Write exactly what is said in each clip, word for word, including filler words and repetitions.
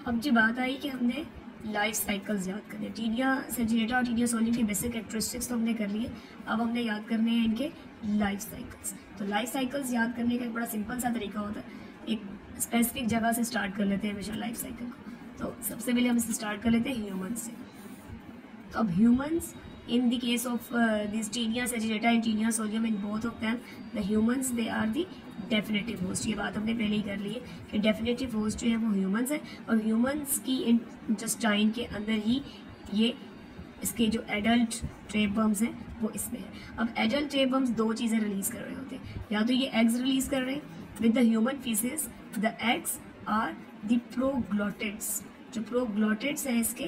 अब जी बात आई कि हमने लाइफ साइकिल्स याद करने, टीनिया सेजिनेटा और टीनिया सोलियम की बेसिक कैरेक्टरिस्टिक्स तो हमने कर लिए। अब हमने याद करने हैं इनके लाइफ साइकिल्स। तो लाइफ साइकिल्स याद करने का एक बड़ा सिंपल सा तरीका होता है, एक स्पेसिफिक जगह से स्टार्ट कर लेते हैं हमेशा लाइफ साइकिल को। तो सबसे पहले हम इसे स्टार्ट कर लेते हैं ह्यूमंस से। तो अब humans in the case of uh, these Taenia saginata and Taenia solium, in both of them the humans they are the definitive host। ये बात हमने पहले ही कर ली है कि definitive host जो है वो humans है, और humans की intestine के अंदर ही ये इसके जो adult tapeworms हैं वो इसमें है। अब adult tapeworms दो चीज़ें रिलीज कर रहे होते हैं, या तो ये eggs रिलीज कर रहे हैं with the human feces, the eggs are the proglottids। जो proglottids हैं इसके,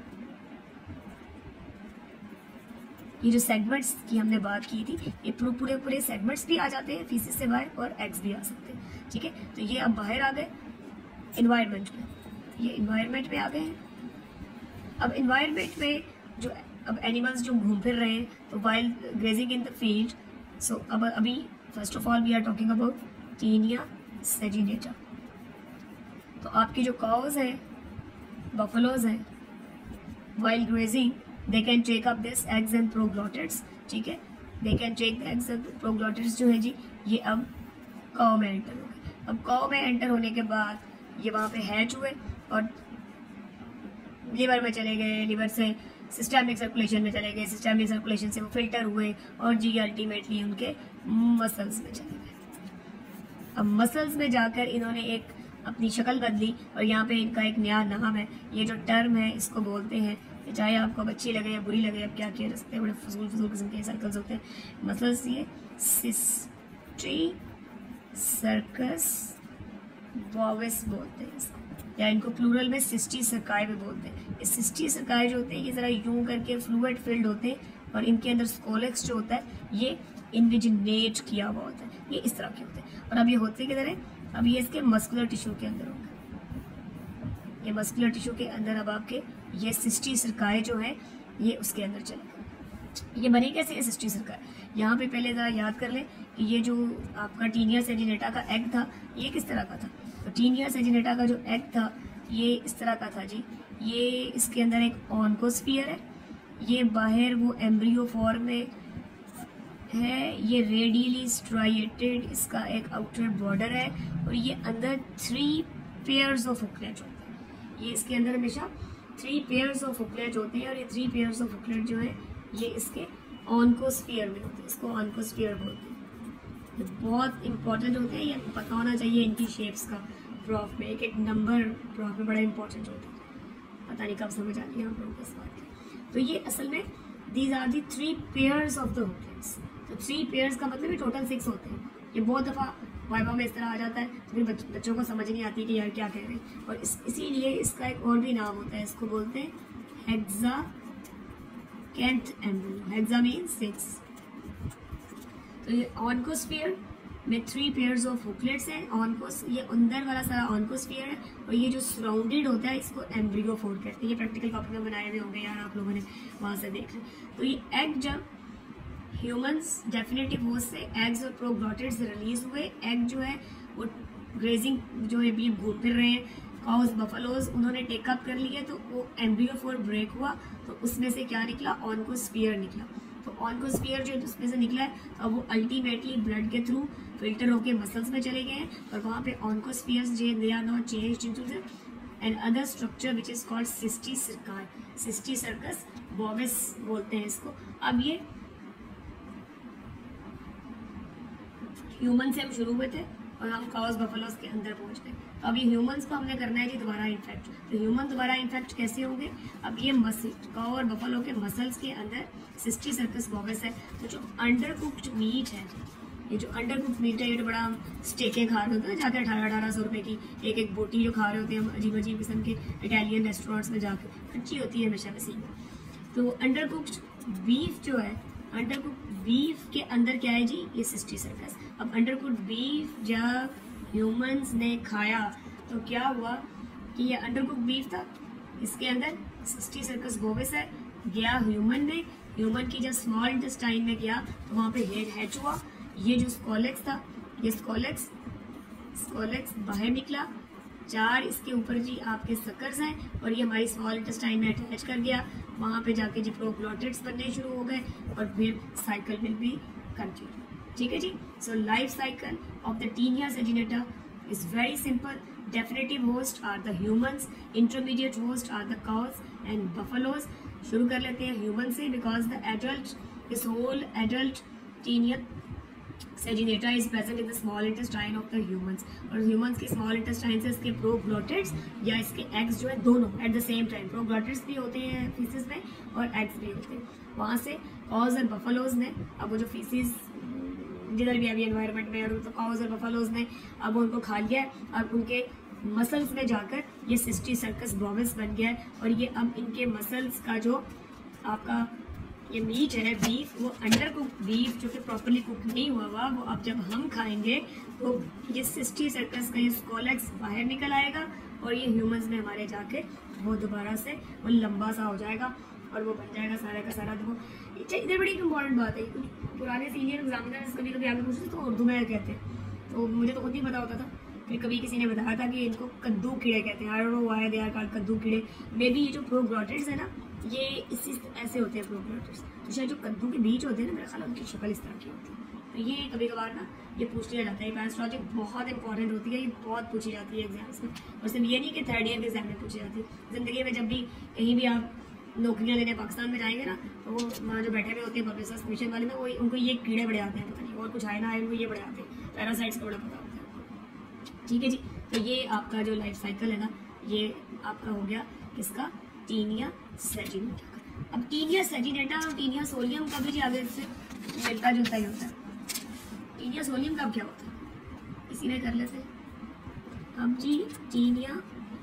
ये जो सेगमेंट्स की हमने बात की थी, ये पूरे पूरे सेगमेंट्स भी आ जाते हैं फीसिस से बाहर, और एग्स भी आ सकते हैं। ठीक है, तो ये अब बाहर आ गए इन्वायरमेंट में, ये इन्वायरमेंट में आ गए हैं। अब इन्वायरमेंट में जो अब एनिमल्स जो घूम फिर रहे हैं, तो while grazing in the field, so अब अभी first of all we are talking about Taenia saginata. तो आपकी जो काउज हैं, बफलोज हैं, while grazing they can take up this eggs and proglottids। ठीक है, they can take the eggs and proglottids जो है जी, ये अब काउ में एंटर हो गए। अब काउ में एंटर होने के बाद ये वहाँ पे हैच हुए और लिवर में चले गए, लिवर से सिस्टमिक सर्कुलेशन में चले गए, सिस्टमिक सर्कुलेशन से वो फिल्टर हुए और जी अल्टीमेटली उनके मसल्स में चले गए। अब मसल्स में जाकर इन्होंने एक अपनी शक्ल बदली, और यहाँ पे इनका एक नया नाम है। ये जो टर्म है इसको बोलते हैं, चाहे आपको अच्छी लगे या बुरी लगे, अब क्या किया जा सकते हैं, बड़े फजूल फजूल किस्म के सर्कल्स होते हैं मसल्स। ये सिस्टी सर्कस बॉविस बोलते हैं इसको, या इनको प्लूरल में सिस्टी सर्काई भी बोलते हैं। ये सिस्टी सर्काई जो होते हैं ये ज़रा यूं करके फ्लूइड फिल्ड होते हैं, और इनके अंदर स्कोलेक्स जो होता है ये इन्विजिनेट किया हुआ होता है, ये इस तरह के होते हैं। और अब ये होते किधर है, अब ये इसके मस्कुलर टिश्यू के अंदर होंगे। ये मस्कुलर टिश्यू के अंदर अब आपके ये सिस्टी सर्काई जो है ये उसके अंदर चले। ये बनी कैसे है सिस्टी सर्काई, यहाँ पे पहले ज़रा याद कर लें कि ये जो आपका टीनिया सेजिनेटा का एग था ये किस तरह का था। तो टीनिया सेजिनेटा का जो एग था ये इस तरह का था जी, ये इसके अंदर एक ऑन्कोस्फीयर है, ये बाहर वो एम्ब्रियो फॉर्म में है, ये रेडियली स्ट्राइएटेड इसका एक आउटर बॉर्डर है, और ये अंदर थ्री पेयर्स ऑफ हुकलेट होते हैं। ये इसके अंदर हमेशा थ्री पेयर्स ऑफ हुकलेट होते हैं, और ये थ्री पेयर्स ऑफ हुकलेट जो है ये इसके ऑन्कोस्फीयर में होते हैं, इसको ऑन्कोस्फीयर बोलते हैं। ये बहुत इंपॉर्टेंट होते हैं, ये पता होना चाहिए इनकी शेप्स का। प्रॉफ में एक एक नंबर प्रॉफ में बड़ा इंपॉर्टेंट होता है, पता नहीं कब समझ आती है आप लोगों को इस बात की। तो ये असल में these are the three pairs of the hooklets. तो थ्री पेयर्स का मतलब ये टोटल सिक्स होते हैं। ये बहुत दफ़ा वाइवा में इस तरह आ जाता है, तो फिर बच, बच्चों को समझ नहीं आती कि यार क्या कह रहे हैं, और इस इसीलिए इसका एक और भी नाम होता है, इसको बोलते हैं hexacanth embryo. Hexa means six. तो ये ऑन्कोस्फीयर में थ्री पेयर्स ऑफ हुकलेट्स हैं। ऑनकोस ये अंदर वाला सारा ऑन्कोस्फीयर है, और ये जो सराउंडेड होता है इसको एम्ब्रियो फोर्ड कहते हैं। ये प्रैक्टिकल कॉपी में बनाए हुए होंगे यार आप लोगों ने, वहाँ से देख लें। तो ये एग जब ह्यूमंस डेफिनेटिव होस्ट से एग्स और प्रोग्लॉटिड्स रिलीज हुए, एग जो है वो ग्रेजिंग जो है भी घूम फिर रहे हैं, काउस बफलोज उन्होंने टेकअप कर लिया, तो वो एम्ब्रियो फोर ब्रेक हुआ, तो उसमें से क्या निकला, ऑन्कोस्फीयर निकला। तो ऑन्कोस्फीयर जो उसमें से निकला है, अब वो अल्टीमेटली ब्लड के थ्रू फिल्टर होके मसल्स में चले गए हैं, और वहाँ पे ऑन्कोस्फीयर्स जे they are not changed into the another structure which is called cysticerci, cysticercus bovis बोलते हैं इसको। अब ये ह्यूमन से हम शुरू हुए थे और हम काउस बफलोस के अंदर पहुंच गए। तो अब ये ह्यूमंस को हमने करना है जी दोबारा इन्फेक्ट। तो ह्यूमन दोबारा इन्फेक्ट कैसे होंगे, अब ये मसल काउ और बफलो के मसल्स के अंदर सिस्टी सर्कस बॉविस है। तो जो अंडर कुक्ड मीट है, ये जो अंडर कुक्ड मीट है, ये जो बड़ा हम स्टेकें खा रहे होते हैं जाकर अठारह अठारह सौ रुपये की एक एक बोटी जो खा रहे होते हैं हम अजीब अजीब किस्म के इटालियन रेस्टोरेंट्स में जाकर, अच्छी होती है हमेशा वैसी। तो अंडर कुक्ड बीफ जो है, अंडर कुक्ड बीफ के अंदर क्या है जी, ये सिस्टी सर्कस। अब अंडर कुक्ड बीफ जब ह्यूमंस ने खाया तो क्या हुआ कि ये अंडर कुक्ड बीफ था, इसके अंदर सिस्टी सर्कस बॉविस है, गया ह्यूमन में, ह्यूमन की जब स्मॉल इंटेस्टाइन में गया तो वहाँ पे हेड हैच हुआ। ये जो स्कोलेक्स था, ये स्कोलेक्स स्कोलेक्स बाहर निकला, चार इसके ऊपर जी आपके सकर्स हैं और ये हमारी स्मॉल इंटेस्टाइन में अटैच कर गया, वहाँ पे जाके जी प्रोग्लॉटिड्स बनने शुरू हो गए और फिर साइकिल विल बी कंटिन्यू। ठीक है जी। So life cycle of the Taenia saginata is very simple. Definitive host are the humans, intermediate host are the cows and buffaloes. शुरू कर लेते हैं ह्यूमन से, because the adult this whole adult Taenia saginata is present in the small intestine of the humans, और humans के small intestine से इसके proglottids या इसके एग्स जो है दोनों at the same time, proglottids भी होते हैं फीसिस में और एग्स भी होते हैं। वहाँ से कॉज और बफलोज ने अब वो जो फीसिस जिधर भी अभी एनवायरनमेंट में, और तो कॉज और बफलोज ने अब उनको खा लिया है और उनके मसल्स में जाकर ये सिस्टी सर्कस ब्रोमिस बन गया है, और ये अब इनके मसल्स का जो आपका ये मीट है बीफ, वो अंडर कुक बीफ जो कि प्रॉपरली कुक नहीं हुआ हुआ, वो अब जब हम खाएंगे तो ये सिस्टी सर्कस का ये स्कोलेक्स बाहर निकल आएगा और ये ह्यूमंस में हमारे जाके वो दोबारा से वो लंबा सा हो जाएगा और वो बन जाएगा सारा का सारा। देखो इधर बड़ी इंपॉर्टेंट बात है, पुराने सीनियर एग्जामिनर्स कभी कभी आगे पूछते तो उर्दू में कहते हैं, तो मुझे तो खुद नहीं पता होता था। फिर कभी किसी ने बताया था कि इनको कद्दू कीड़े कहते हैं, I don't know why they are called कद्दू कीड़े। मे बी ये जो प्रोग्लॉटिड्स है ना, ये इसी ऐसे होते हैं प्रोग्लॉटिड्स, तो शायद जो कद्दू के बीज होते हैं ना, मेरा ख्याल उनकी शक्ल इस तरह की होती है। तो ये कभी कभार ना ये पूछ लिया जाता है, पैरास्ट्रोलॉजी बहुत इंपॉर्टेंट होती है, ये बहुत पूछी जाती है एग्जाम्स में, और सिर्फ ये नहीं कि थर्ड ईयर के एग्जाम में पूछी जाती है। ज़िंदगी में जब भी कहीं भी आप नौकरियाँ लेने पाकिस्तान में जाएंगे ना, तो वो वहाँ जो बैठे हुए होते हैं पब्लिक सर्विस कमीशन वाले में, वो उनको ये कीड़े बड़े आते हैं, पता नहीं और कुछ आए ना आए, उनको ये बड़े आते हैं, पैरासाइट्स का बड़ा पता होता है। ठीक है जी। तो ये आपका जो लाइफ साइकिल है ना, ये आपका हो गया किसका, टीनिया सेजिनेटा का। अब टीनिया सेजिनेटा और टीनिया सोलियम का भी जी आगे से मिलता जुलता ही होता है। टीनिया सोलियम का क्या होता है, इसी में कर लेते हैं। अब जी टीनिया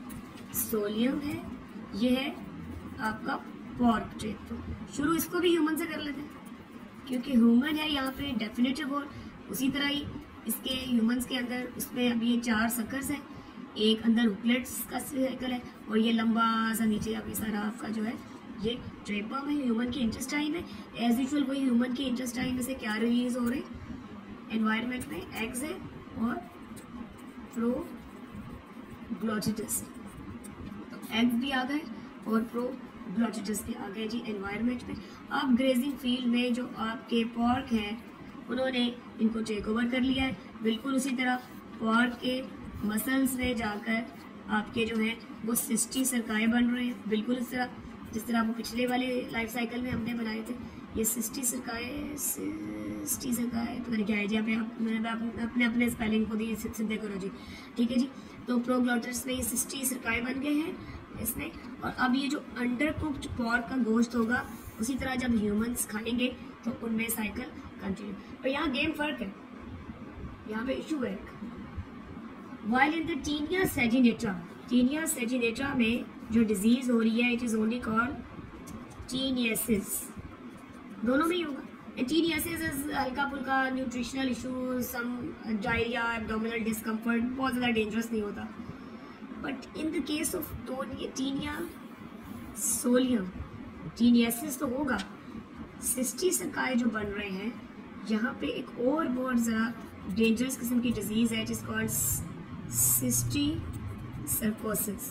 सोलियम है, ये है आपका पॉर्क ट्रेप। तो शुरू इसको भी ह्यूमन से कर लेते हैं, क्योंकि ह्यूमन है यहाँ पे डेफिनेटिव, और उसी तरह ही इसके ह्यूमंस के अंदर उसमें अभी ये चार सकर्स हैं, एक अंदर हुकलेट्स का साइकिल है, और ये लंबा सा नीचे अभी सारा आपका जो है ये ट्रेपम है, ह्यूमन की इंटेस्टाइन में। एज यूजुअल वही ह्यूमन की इंटेस्टाइन में से क्या रिलीज हो रहे एनवायरनमेंट में, एग्स है और प्रोग्लॉटिड्स। तो एग्स भी आ गए और प्रोग्लॉटिड्स भी आ गए जी एनवायरनमेंट में। अब ग्रेजिंग फील्ड में जो आपके पॉर्क हैं उन्होंने इनको टेक ओवर कर लिया है। बिल्कुल उसी तरह पॉर्क के मसल्स में जाकर आपके जो है वो सिस्टी सरकाएँ बन रहे हैं, बिल्कुल इस तरह जिस तरह वो पिछले वाले लाइफ साइकिल में हमने बनाए थे। ये सिस्टी सरकाएँ सिस्टी सरकाएँ पता नहीं क्या है जी, आप अपने अपने स्पेलिंग को दी सिद्धे करो जी। ठीक है जी। तो प्रोग्लॉटिड्स में ये सिस्टी सरकाएँ बन गए हैं इसमें, और अब ये जो अंडर कुक्ड पॉर्क का गोश्त होगा, उसी तरह जब ह्यूमंस खाएंगे तो उनमें साइकिल कंटिन्यू। पर यहाँ गेम फर्क है, यहाँ पे इशू है। While in the Taenia saginata, Taenia saginata में जो डिजीज हो रही है, it is only called taeniasis. दोनों में ही होगा। टीनियासिस इज हल्का फुल्का nutritional issue, some diarrhoea, abdominal discomfort, बहुत ज़्यादा डेंजरस नहीं होता। But in the case of Taenia solium, taeniasis तो होगा, सिस्टी सरकाएँ जो बन रहे हैं, यहाँ पे एक और बहुत ज़रा डेंजरस किस्म की डिजीज़ है जिस कॉल्ड सिस्टी सर्कोसिस,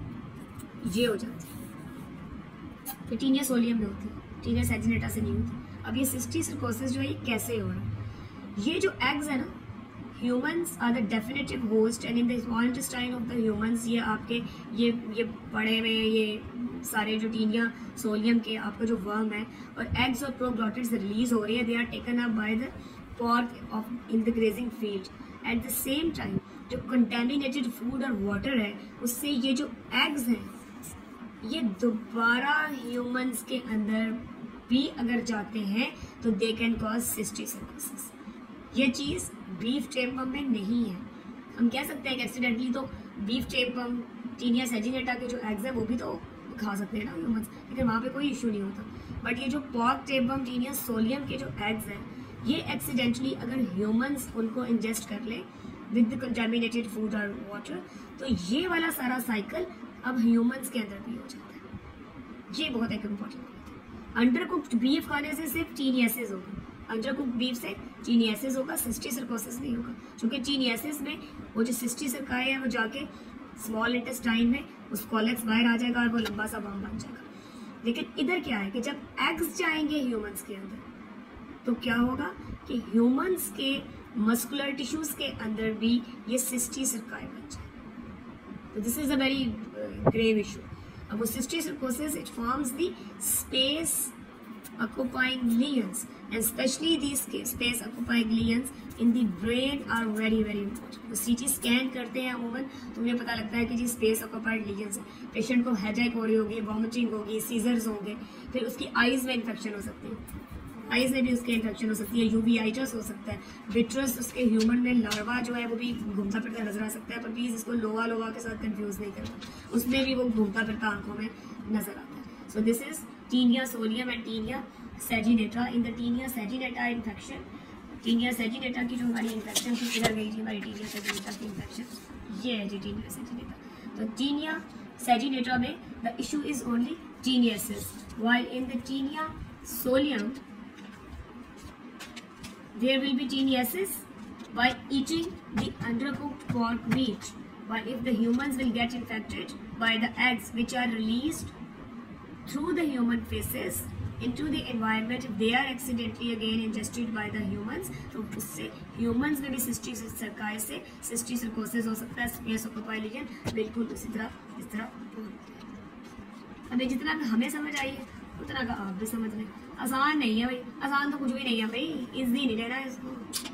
ये हो जाती है। तो टीनिया सोलियम में होती है, टीनिया सेजिनेटा से नहीं होती। अब ये सिस्टी सर्कोसिस जो है ये कैसे हो रहा है, ये जो एग्स है ना, humans are the definitive host and in the small intestine of the humans, ये आपके ये ये पड़े हुए ये सारे जो टीनिया सोलियम के आपका जो वर्म है, और एग्स और प्रोग्लॉटिड्स रिलीज हो रही है, they are taken up by the pork of in the grazing field. At the same time जो कंटेमिनेटेड फूड और वाटर है, उससे ये जो एग्स हैं ये दोबारा ह्यूमंस के अंदर भी अगर जाते हैं तो they can cause cysticercosis. ये चीज़ बीफ टेपम में नहीं है। हम कह सकते हैं कि एक्सीडेंटली तो बीफ टेपम टीनिया सेजिनेटा के जो एग्स है वो भी तो खा सकते हैं ना ह्यूमंस, लेकिन वहाँ पे कोई इशू नहीं होता। बट ये जो पॉर्क टेपम टीनिया सोलियम के जो एग्स हैं, ये एक्सीडेंटली अगर ह्यूमंस उनको इंजेस्ट कर ले विद द कंटेमिनेटेड फूड और वाटर, तो ये वाला सारा साइकिल अब ह्यूमंस के अंदर भी हो जाता है। ये बहुत एक इम्पोर्टेंट बात है। अंडर कुक्ड बीफ खाने से सिर्फ टीनियासिस होगा, अंडर कुक्ड बीफ से टीनियासिस होगा, सिस्टी सर्कोसिस नहीं होगा, क्योंकि टीनियासिस में वो जो सिस्टी सरकाएँ हैं वो जाके स्मॉल इंटेस्टाइन में उस कॉलेक्स बाहर आ जाएगा और वो लंबा सा वर्म बन जाएगा। लेकिन इधर क्या है कि जब एग्स जाएंगे ह्यूमंस के अंदर तो क्या होगा कि ह्यूमंस के मस्कुलर टिश्यूज के अंदर भी ये सिस्टी सर्काई बन जाए। तो this is a very grave issue. अब वो cysticercosis it forms the space occupying lesions and specially these space occupying lesions in the brain are very very important. तो सीटी स्कैन करते हैं अमूमन तो मुझे पता लगता है कि जी स्पेस ऑक्युपाइड लीजन्स है, पेशेंट को हेडेक हो रही होगी, वॉमिटिंग होगी, सीजर्स होंगे, फिर उसकी आईज में इन्फेक्शन हो सकती है, आईज में भी उसके इन्फेक्शन हो सकती है, यूवीआइटिस हो सकता है, विट्रस उसके ह्यूमन में लार्वा जो है वो भी घूमता फिरता नजर आ सकता है, पर प्लीज इसको लोवा लोवा के साथ कंफ्यूज नहीं करना, उसमें भी वो घूमता फिरता आंखों में नजर आता है। So this is Taenia solium and Taenia saginata. In the Taenia saginata infection, Taenia saginata की जो हमारी इन्फेक्शन थी, किधर गई थी हमारी टीनिया सैजिनेटा की इन्फेक्शन, ये है जी टीनिया सैजिनेटा। तो टीनिया सैजिनेटा में the issue is only taeniasis, while in the Taenia solium there will be teniasis by eating the undercooked pork meat, while if the humans will get infected by the eggs which are released through the human feces into the environment, if they are accidentally again ingested by the humans, तो उससे humans में भी cystic सर्काई से cystic सर्कोसिस हो सकता है, space occupy legion बिल्कुल उसी तरह इस तरह होता है। अभी जितना हमें समझ आई है उतना का आप भी समझ लें। आसान नहीं है भाई, आसान तो कुछ भी नहीं है भाई, इजी नहीं लेना इसको।